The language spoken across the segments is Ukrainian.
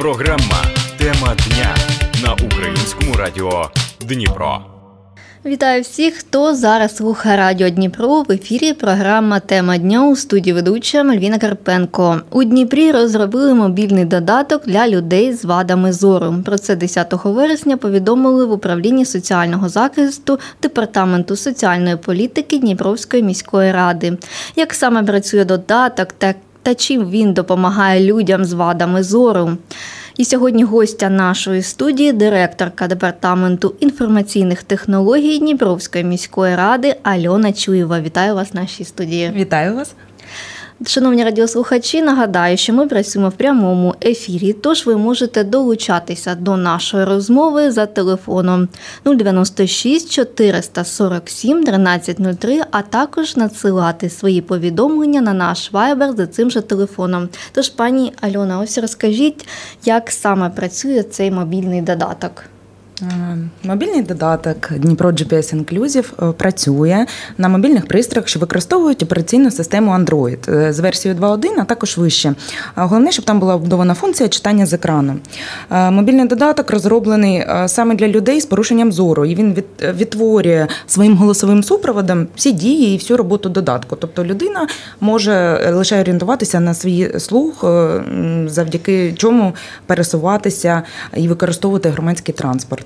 Програма «Тема дня» на Українському радіо Дніпро. Вітаю всіх, хто зараз слухає Радіо Дніпро. В ефірі програма «Тема дня», у студії ведуча Мальвіна Карпенко. У Дніпрі розробили мобільний додаток для людей з вадами зору. Про це 10 вересня повідомили в управлінні соціального захисту Департаменту соціальної політики Дніпровської міської ради. Як саме працює додаток та чим він допомагає людям з вадами зору? І сьогодні гостя нашої студії – директорка Департаменту інформаційних технологій Дніпровської міської ради Альона Чуєва. Вітаю вас в нашій студії. Вітаю вас. Шановні радіослухачі, нагадаю, що ми працюємо в прямому ефірі, тож ви можете долучатися до нашої розмови за телефоном 096 447 1303, а також надсилати свої повідомлення на наш Viber за цим же телефоном. Тож, пані Альона, ось розкажіть, як саме працює цей мобільний додаток. Мобільний додаток Дніпро GPS Inclusive працює на мобільних пристроях, що використовують операційну систему Android з версією 2.1, а також вище. Головне, щоб там була вбудована функція читання з екрану. Мобільний додаток розроблений саме для людей з порушенням зору, і він відтворює своїм голосовим супроводом всі дії і всю роботу додатку. Тобто людина може лише орієнтуватися на свій слух, завдяки чому пересуватися і використовувати громадський транспорт.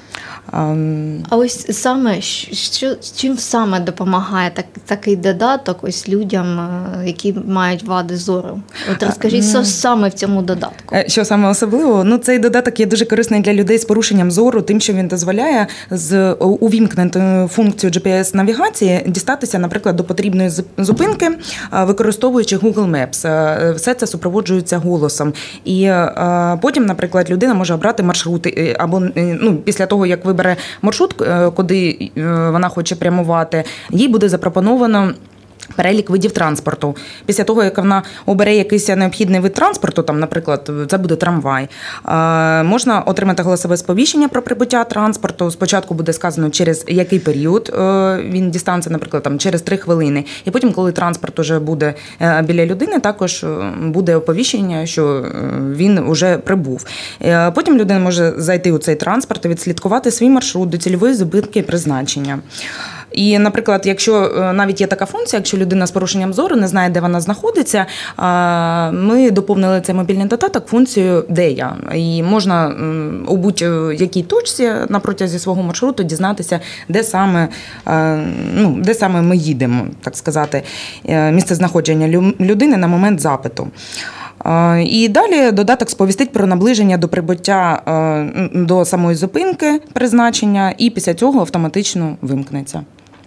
А ось саме, чим саме допомагає такий додаток ось людям, які мають вади зору? От розкажіть, що саме в цьому додатку? Що саме особливо? Цей додаток є дуже корисний для людей з порушенням зору, тим, що він дозволяє з увімкненою функцією GPS-навігації дістатися, наприклад, до потрібної зупинки, використовуючи Google Maps. Все це супроводжується голосом. І потім, наприклад, людина може обрати маршрут, або після того, як вибере маршрут, куди вона хоче прямувати, їй буде запропоновано перелік видів транспорту. Після того, як вона обере якийсь необхідний вид транспорту, там, наприклад, це буде трамвай, можна отримати голосове сповіщення про прибуття транспорту. Спочатку буде сказано, через який період він дістанеться, наприклад, там, через 3 хвилини. І потім, коли транспорт вже буде біля людини, також буде оповіщення, що він вже прибув. Потім людина може зайти у цей транспорт і відслідкувати свій маршрут до цільової зупинки призначення. І, наприклад, якщо навіть є така функція, якщо людина з порушенням зору не знає, де вона знаходиться, ми доповнили цей мобільний додаток функцією «Де я?». І можна у будь-якій точці на протязі свого маршруту дізнатися, де саме ми їдемо, так сказати, місце знаходження людини на момент запиту. І далі додаток сповістить про наближення до прибуття до самої зупинки призначення, і після цього автоматично вимкнеться.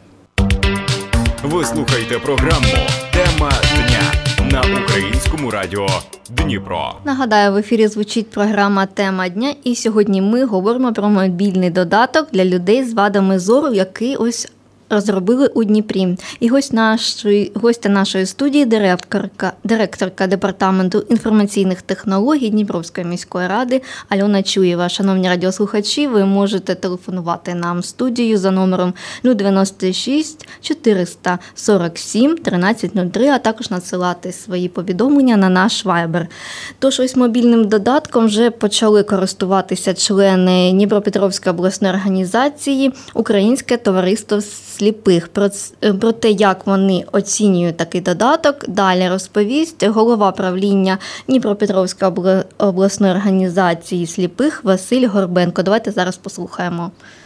Ви слухаєте програму «Тема дня» на Українському радіо Дніпро. Нагадаю, в ефірі звучить програма «Тема дня», і сьогодні ми говоримо про мобільний додаток для людей з вадами зору, який ось розробили у Дніпрі. І гостя нашої студії – директорка Департаменту інформаційних технологій Дніпровської міської ради Альона Чуєва. Шановні радіослухачі, ви можете телефонувати нам в студію за номером 096 447 1303, а також надсилати свої повідомлення на наш Viber. Тож ось мобільним додатком вже почали користуватися члени Дніпропетровської обласної організації «Українське товариство сліпих». Про те, як вони оцінюють такий додаток, далі розповість голова правління Дніпропетровської обласної організації сліпих Василь Горбенко. Давайте зараз послухаємо.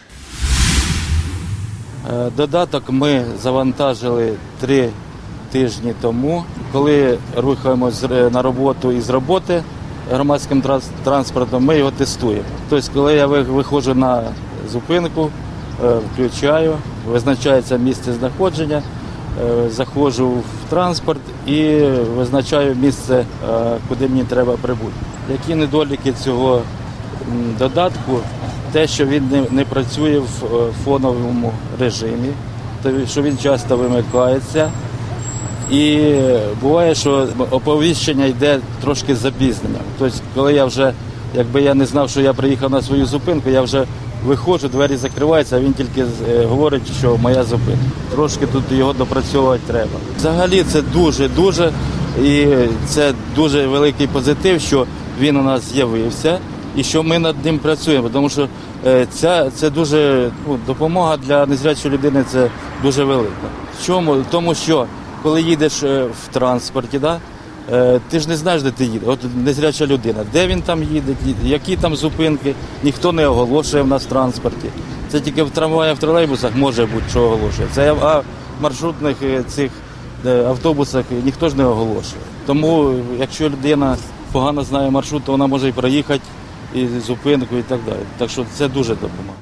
Додаток ми завантажили 3 тижні тому. Коли рухаємося на роботу і з роботи громадським транспортом, ми його тестуємо. Тобто, коли я виходжу на зупинку, включаю, визначається місце знаходження, заходжу в транспорт і визначаю місце, куди мені треба прибути. Які недоліки цього додатку? Те, що він не працює в фоновому режимі, що він часто вимикається. І буває, що оповіщення йде трошки з запізненням. Тобто, коли я вже, якби я не знав, що я приїхав на свою зупинку, я вже виходжу, двері закриваються, а він тільки говорить, що моя зупинка. Трошки тут його допрацьовувати треба. Взагалі це дуже-дуже І це дуже великий позитив, що він у нас з'явився і що ми над ним працюємо, тому що це дуже допомога для незрячої людини, це дуже велика. Чому? Тому що коли їдеш в транспорті, ти ж не знаєш, де ти їдеш. От незряча людина, де він там їде, які там зупинки, ніхто не оголошує в нас в транспорті. Це тільки в трамваях, в тролейбусах може бути, що оголошує. Це в маршрутних цих автобусах ніхто ж не оголошує. Тому, якщо людина погано знає маршрут, то вона може і проїхати, і зупинку, і так далі. Так що це дуже допомагає.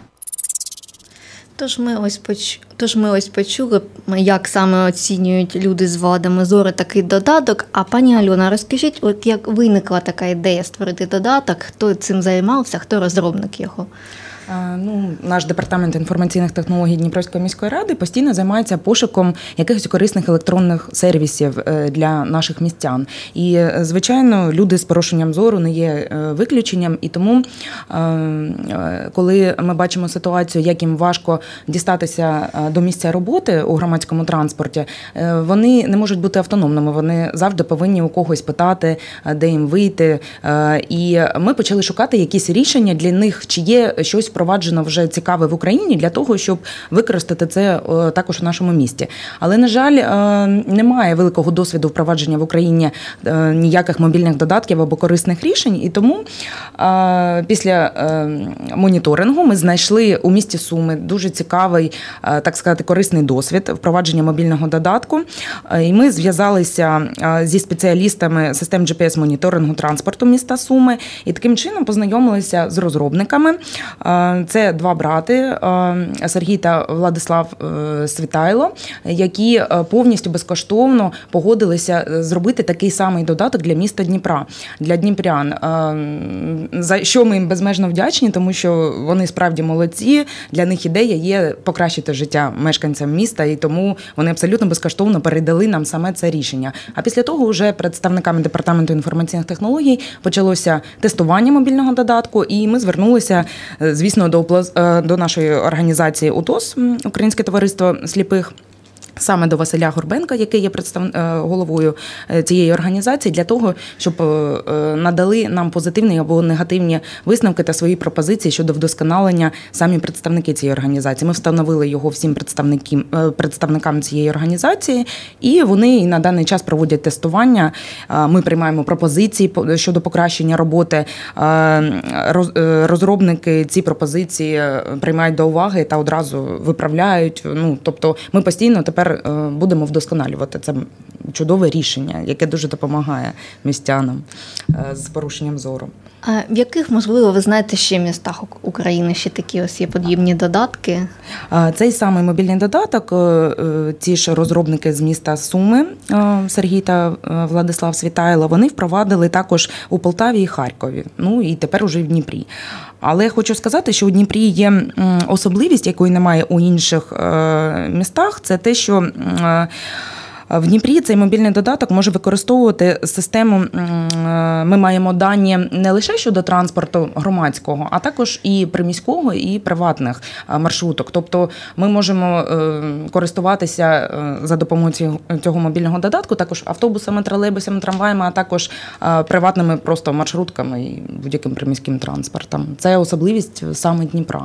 Тож ми ось почули, як саме оцінюють люди з вадами зору такий додаток. А пані Альона, розкажіть, от як виникла така ідея створити додаток, хто цим займався, хто розробник його? Наш департамент інформаційних технологій Дніпровської міської ради постійно займається пошуком якихось корисних електронних сервісів для наших містян. І, звичайно, люди з порушенням зору не є виключенням. І тому, коли ми бачимо ситуацію, як їм важко дістатися до місця роботи у громадському транспорті, вони не можуть бути автономними, вони завжди повинні у когось питати, де їм вийти. І ми почали шукати якісь рішення для них, чи є щось впроваджено вже цікаве в Україні для того, щоб використати це також у нашому місті. Але, на жаль, немає великого досвіду впровадження в Україні ніяких мобільних додатків або корисних рішень. І тому після моніторингу ми знайшли у місті Суми дуже цікавий, так сказати, корисний досвід впровадження мобільного додатку. І ми зв'язалися зі спеціалістами систем GPS-моніторингу транспорту міста Суми і таким чином познайомилися з розробниками. Це два брати Сергій та Владислав Світайло, які повністю безкоштовно погодилися зробити такий самий додаток для міста Дніпра, для дніпрян. За що ми їм безмежно вдячні, тому що вони справді молодці, для них ідея є покращити життя мешканцям міста, і тому вони абсолютно безкоштовно передали нам саме це рішення. А після того вже представниками департаменту інформаційних технологій почалося тестування мобільного додатку, і ми звернулися, звісно, до нашої організації УТОС, Українське товариство сліпих, саме до Василя Горбенка, який є головою цієї організації, для того, щоб надали нам позитивні або негативні висновки та свої пропозиції щодо вдосконалення самі представники цієї організації. Ми встановили його всім представникам цієї організації, і вони на даний час проводять тестування. Ми приймаємо пропозиції щодо покращення роботи. Розробники ці пропозиції приймають до уваги та одразу виправляють. Тобто ми постійно тепер будемо вдосконалювати це чудове рішення, яке дуже допомагає містянам з порушенням зору. А в яких, можливо, ви знаєте, ще містах України ще такі ось є подібні додатки? Цей самий мобільний додаток, ті ж розробники з міста Суми, Сергій та Владислав Світайло, вони впровадили також у Полтаві і Харкові, і тепер уже в Дніпрі. Але я хочу сказати, що у Дніпрі є особливість, якої немає у інших містах, це те, що в Дніпрі цей мобільний додаток може використовувати систему, ми маємо дані не лише щодо транспорту громадського, а також і приміського, і приватних маршруток. Тобто ми можемо користуватися за допомогою цього мобільного додатку також автобусами, тролейбусами, трамваями, а також приватними просто маршрутками і будь-яким приміським транспортом. Це особливість саме Дніпра.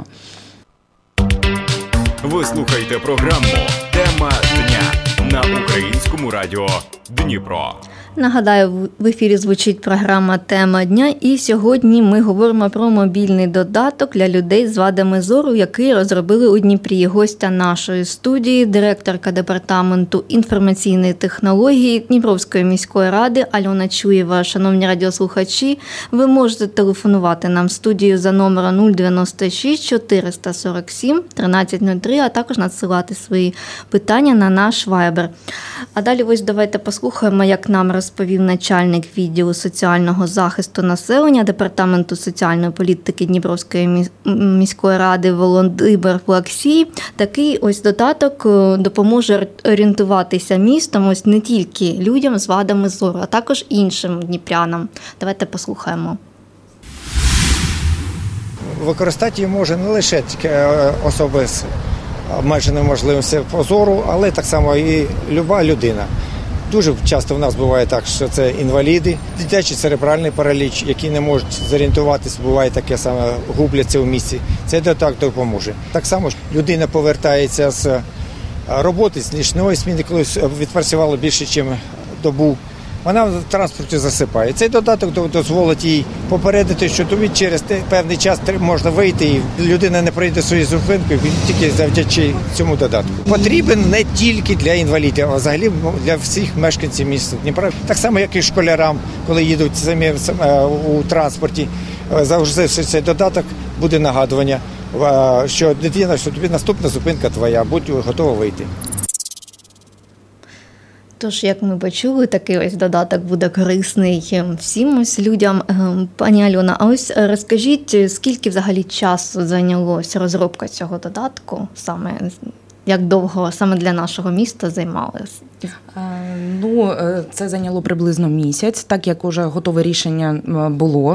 Ви слухаєте програму «Тема дня» на Українському радіо Дніпро. Нагадаю, в ефірі звучить програма «Тема дня», і сьогодні ми говоримо про мобільний додаток для людей з вадами зору, який розробили у Дніпрі. Гостя нашої студії, директорка департаменту інформаційної технології Дніпровської міської ради Альона Чуєва. Шановні радіослухачі, ви можете телефонувати нам в студію за номером 096 447 1303, а також надсилати свої питання на наш вайбер. А далі ось давайте послухаємо, як нам розповів начальник відділу соціального захисту населення Департаменту соціальної політики Дніпровської міської ради Володимир Плаксій. Такий ось додаток допоможе орієнтуватися містом ось не тільки людям з вадами зору, а також іншим дніпрянам. Давайте послухаємо. Використати її може не лише особи з обмеженими можливостями зору, але так само і люба людина. Дуже часто в нас буває так, що це інваліди, дитячий церебральний параліч, які не можуть зорієнтуватися, буває таке саме, губляться в місці. Цей додаток допоможе. Так само людина повертається з роботи, з нічної зміни, коли відпрацювала більше, ніж добу. Вона в транспорті засипає. Цей додаток дозволить їй попередити, що тобі через певний час можна вийти, і людина не пройде свою зупинку тільки завдячи цьому додатку. Потрібен не тільки для інвалідів, а взагалі для всіх мешканців міста Дніпра. Так само, як і школярам, коли їдуть самі у транспорті. Завжди цей додаток буде нагадування, що дитина, що тобі наступна зупинка твоя, будь готова вийти. Тож, як ми почули, такий ось додаток буде корисний всім ось людям. Пані Альона, а ось розкажіть, скільки взагалі часу зайнялося розробка цього додатку, саме як довго саме для нашого міста займалось? Ну, це зайняло приблизно місяць, так як уже готове рішення було,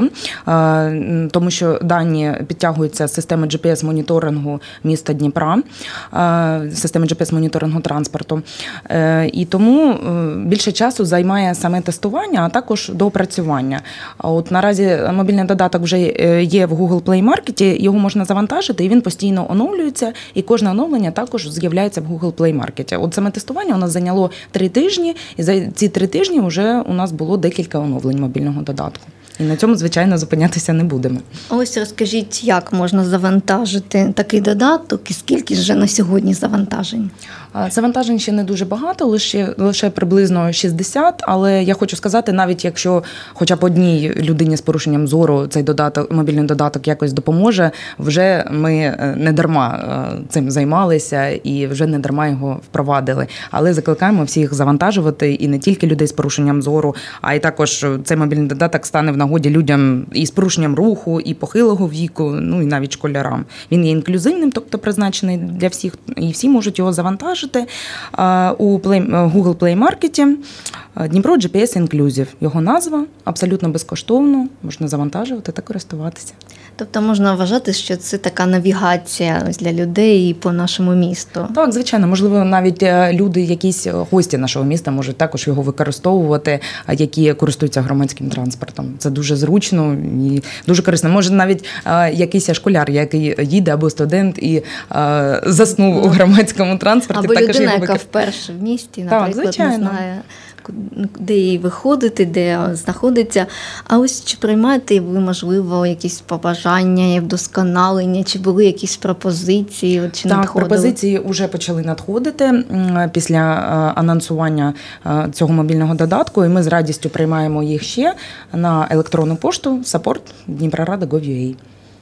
тому що дані підтягуються з системи GPS-моніторингу міста Дніпра, системи GPS-моніторингу транспорту. І тому більше часу займає саме тестування, а також доопрацювання. От наразі мобільний додаток вже є в Google Play Market, його можна завантажити, і він постійно оновлюється, і кожне оновлення також з'являється в Google Play Market. От саме тестування у нас зайняло 3 тижні, і за ці 3 тижні вже у нас було декілька оновлень мобільного додатку. І на цьому, звичайно, зупинятися не будемо. Ось розкажіть, як можна завантажити такий додаток і скільки ж вже на сьогодні завантажень? Завантажень ще не дуже багато, лише приблизно 60, але я хочу сказати, навіть якщо хоча б одній людині з порушенням зору цей додаток, мобільний додаток якось допоможе, вже ми не дарма цим займалися і вже не дарма його впровадили. Але закликаємо всіх завантажувати і не тільки людей з порушенням зору, а й також цей мобільний додаток стане в нагоді людям і з порушенням руху, і похилого віку, ну і навіть школярам. Він є інклюзивним, тобто призначений для всіх, і всі можуть його завантажити у Google Play Market. Дніпро GPS Inclusive. Його назва абсолютно безкоштовно, можна завантажувати та користуватися. Тобто можна вважати, що це така навігація для людей по нашому місту? Так, звичайно. Можливо, навіть люди, якісь гості нашого міста можуть також його використовувати, які користуються громадським транспортом. Це дуже зручно і дуже корисно. Може навіть якийсь школяр, який їде, або студент і заснув у громадському транспорті. Або людина, яка вперше в місті, наприклад, не знає, де їй виходити, де знаходиться. А ось чи приймаєте ви, можливо, якісь побажання, вдосконалення, чи були якісь пропозиції, чи так, надходили? Пропозиції вже почали надходити після анонсування цього мобільного додатку, і ми з радістю приймаємо їх ще на електронну пошту support@dniprorada.gov.ua.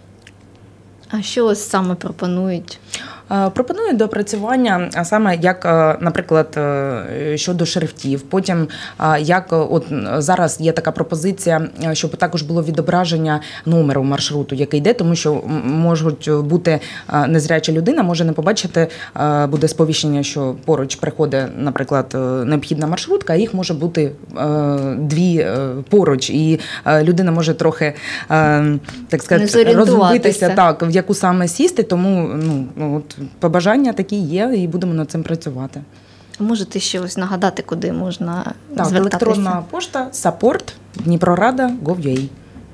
А що ось саме пропонують? Пропонують доопрацювання, а саме як, наприклад, щодо шрифтів. Потім, як от зараз є така пропозиція, щоб також було відображення номеру маршруту, який йде, тому що можуть бути незряча людина, може не побачити, буде сповіщення, що поруч приходить, наприклад, необхідна маршрутка, а їх може бути 2 поруч, і людина може трохи, так сказати, розгубитися, так, в яку саме сісти, тому от побажання такі є, і будемо над цим працювати. Можете ще ось нагадати, куди можна звертатися? Електронна пошта support@dniprorada.gov.ua.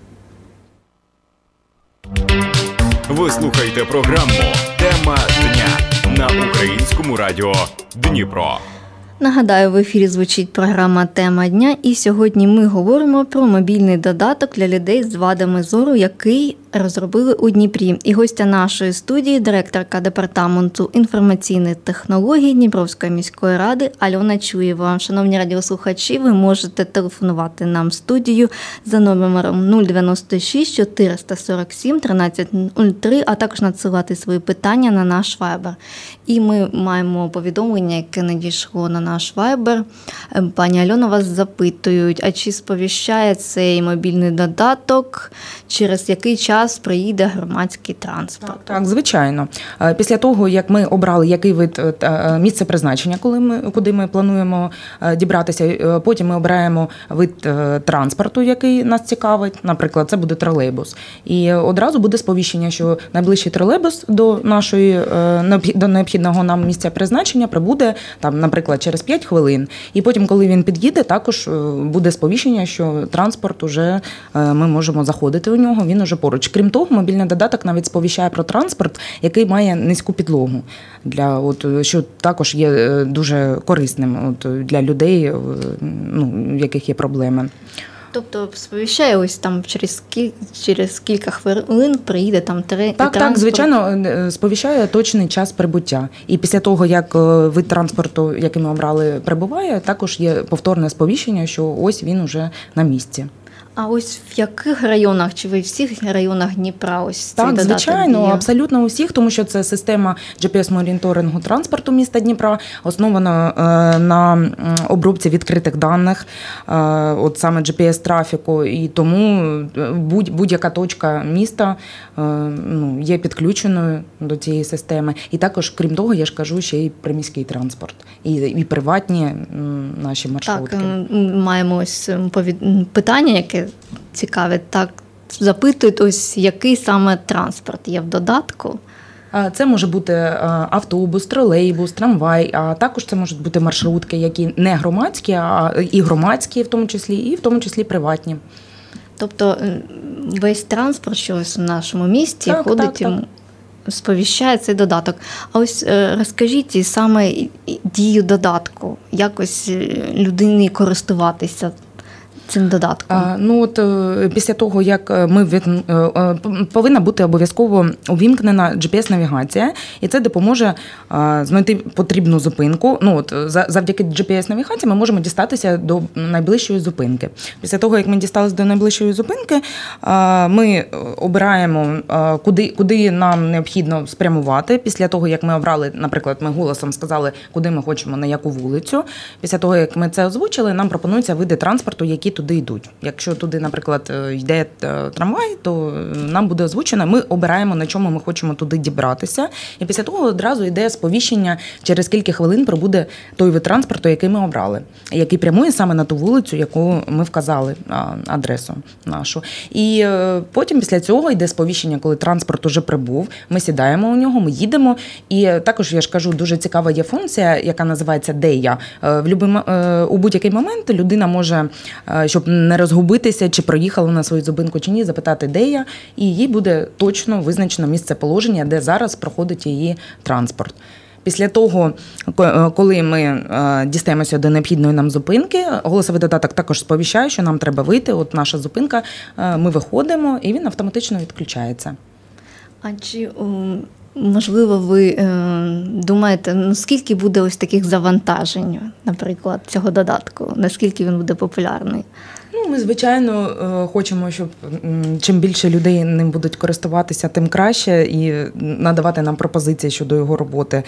Ви слухаєте програму «Тема дня» на Українському радіо Дніпро. Нагадаю, в ефірі звучить програма «Тема дня», і сьогодні ми говоримо про мобільний додаток для людей з вадами зору, який розробили у Дніпрі. І гостя нашої студії – директорка департаменту інформаційних технологій Дніпровської міської ради Альона Чуєва. Шановні радіослухачі, ви можете телефонувати нам в студію за номером 096 447 1303, а також надсилати свої питання на наш Viber. І ми маємо повідомлення, яке надійшло на наш Viber. Пані Альона, вас запитують, а чи сповіщає цей мобільний додаток, через який час приїде громадський транспорт? Так, звичайно. Після того, як ми обрали, який вид місце призначення, куди ми плануємо дібратися, потім ми обираємо вид транспорту, який нас цікавить. Наприклад, це буде тролейбус. І одразу буде сповіщення, що найближчий тролейбус до необхідного нам місця призначення прибуде, там, наприклад, через через 5 хвилин. І потім, коли він під'їде, також буде сповіщення, що транспорт уже ми можемо заходити у нього, він уже поруч. Крім того, мобільний додаток навіть сповіщає про транспорт, який має низьку підлогу, що також є дуже корисним для людей, у яких є проблеми. Тобто сповіщає ось там через кілька хвилин приїде там транспорт? Так, звичайно, сповіщає точний час прибуття. І після того, як вид транспорту, який ми обрали, прибуває, також є повторне сповіщення, що ось він уже на місці. А ось в яких районах, чи ви в всіх районах Дніпра ось цей додаток діє? Так, звичайно, абсолютно у всіх, тому що це система GPS-моніторингу транспорту міста Дніпра, основана на обробці відкритих даних, от саме GPS-трафіку, і тому будь-яка точка міста є підключеною до цієї системи. І також, крім того, я ж кажу, ще й приміський транспорт, і приватні наші маршрутки. Так, маємо ось питання, яке цікавить, так, запитують, ось який саме транспорт є в додатку. Це може бути автобус, тролейбус, трамвай, а також це можуть бути маршрутки, які не громадські, а і громадські в тому числі приватні. Тобто весь транспорт, що ось в нашому місті ходить, так. Сповіщає цей додаток. А ось розкажіть саме дію додатку, як ось людині користуватися цим додатком? Після того, як повинна бути обов'язково увімкнена GPS-навігація, і це допоможе знайти потрібну зупинку. Завдяки GPS-навігації ми можемо дістатися до найближчої зупинки. Після того, як ми дісталися до найближчої зупинки, ми обираємо, куди нам необхідно спрямувати. Після того, як ми обрали, наприклад, ми голосом сказали, куди ми хочемо, на яку вулицю. Після того, як ми це озвучили, нам пропонуються види транспорту, які туди йдуть. Якщо туди, наприклад, йде трамвай, то нам буде озвучено, ми обираємо, на чому ми хочемо туди дібратися. І після того одразу йде сповіщення, через кілька хвилин прибуде той вид транспорту, який ми обрали, який прямує саме на ту вулицю, яку ми вказали, адресу нашу. І потім після цього йде сповіщення, коли транспорт уже прибув, ми сідаємо у нього, ми їдемо. І також, я ж кажу, дуже цікава є функція, яка називається «Де я?». У будь-який момент людина може, щоб не розгубитися, чи проїхала на свою зупинку, чи ні, запитати, де я, і їй буде точно визначено місце положення, де зараз проходить її транспорт. Після того, коли ми дістаємося до необхідної нам зупинки, голосовий додаток також сповіщає, що нам треба вийти, от наша зупинка, ми виходимо, і він автоматично відключається. А чи можливо, ви думаєте, скільки буде ось таких завантажень, наприклад, цього додатку? Наскільки він буде популярний? Ми, звичайно, хочемо, щоб чим більше людей ним будуть користуватися, тим краще, і надавати нам пропозиції щодо його роботи.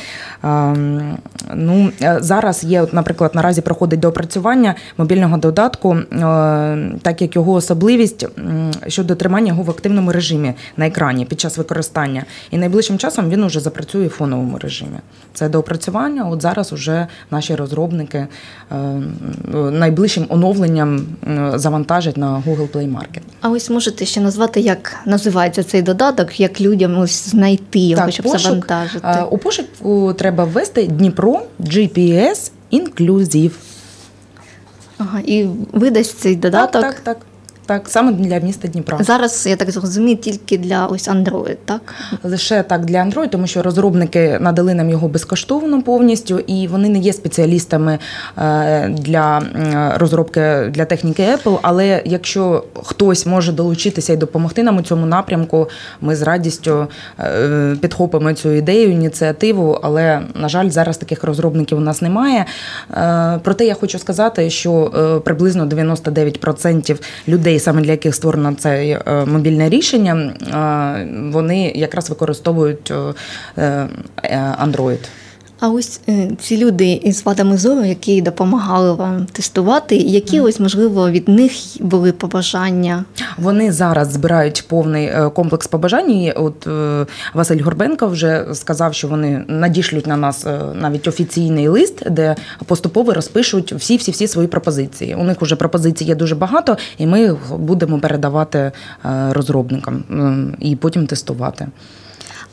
Зараз є, наприклад, наразі проходить доопрацювання мобільного додатку, так як його особливість щодо тримання його в активному режимі на екрані під час використання. І найближчим часом він уже запрацює в фоновому режимі. Це доопрацювання, от зараз уже наші розробники найближчим оновленням завантажать на Google Play Market. А ось можете ще назвати, як називається цей додаток, як людям ось знайти його, щоб завантажити? У пошуку треба ввести Дніпро GPS Inclusive. Ага, і видасть цей додаток? Так, саме для міста Дніпра. Зараз, я так зрозумію, тільки для ось Android, так? Лише так для Android, тому що розробники надали нам його безкоштовно повністю, і вони не є спеціалістами для розробки для техніки Apple, але якщо хтось може долучитися і допомогти нам у цьому напрямку, ми з радістю підхопимо цю ідею, ініціативу, але, на жаль, зараз таких розробників у нас немає. Проте я хочу сказати, що приблизно 99% людей, саме для яких створено це мобільне рішення, вони якраз використовують Android. А ось ці люди із вадами зору, які допомагали вам тестувати, які ось, можливо, від них були побажання? Вони зараз збирають повний комплекс побажань. І от Василь Горбенко вже сказав, що вони надішлють на нас навіть офіційний лист, де поступово розпишуть всі свої пропозиції. У них вже пропозицій є дуже багато, і ми їх будемо передавати розробникам і потім тестувати.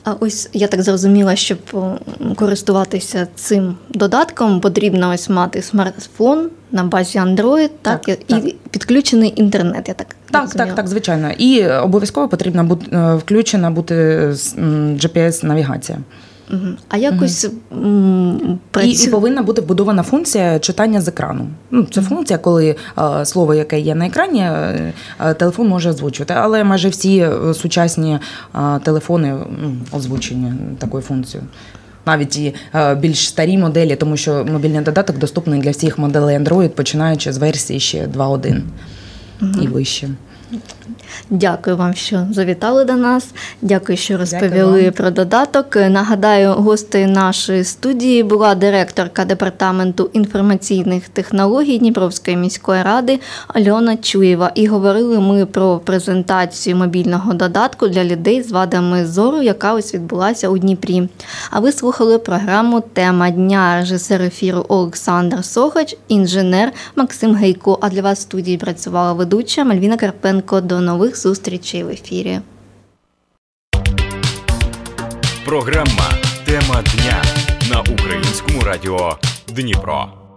А ось я так зрозуміла, щоб користуватися цим додатком, потрібно ось мати смартфон на базі Android, так, і підключений інтернет, я так розуміла. Так, звичайно. І обов'язково потрібно включена бути GPS-навігація. А якось і повинна бути вбудована функція читання з екрану. Це функція, коли слово, яке є на екрані, телефон може озвучувати. Але майже всі сучасні телефони озвучені такою функцією. Навіть і більш старі моделі, тому що мобільний додаток доступний для всіх моделей Android, починаючи з версії ще 2.1 і вище. Дякую вам, що завітали до нас. Дякую, що розповіли про додаток. Нагадаю, гостею нашої студії була директорка Департаменту інформаційних технологій Дніпровської міської ради Альона Чуєва. І говорили ми про презентацію мобільного додатку для людей з вадами зору, яка ось відбулася у Дніпрі. А ви слухали програму «Тема дня», режисер ефіру Олександр Сохач, інженер Максим Гейко. А для вас в студії працювала ведуча Мальвіна Карпенко. До нових зустрічей в ефірі. Програма «Тема дня» на Українському радіо Дніпро.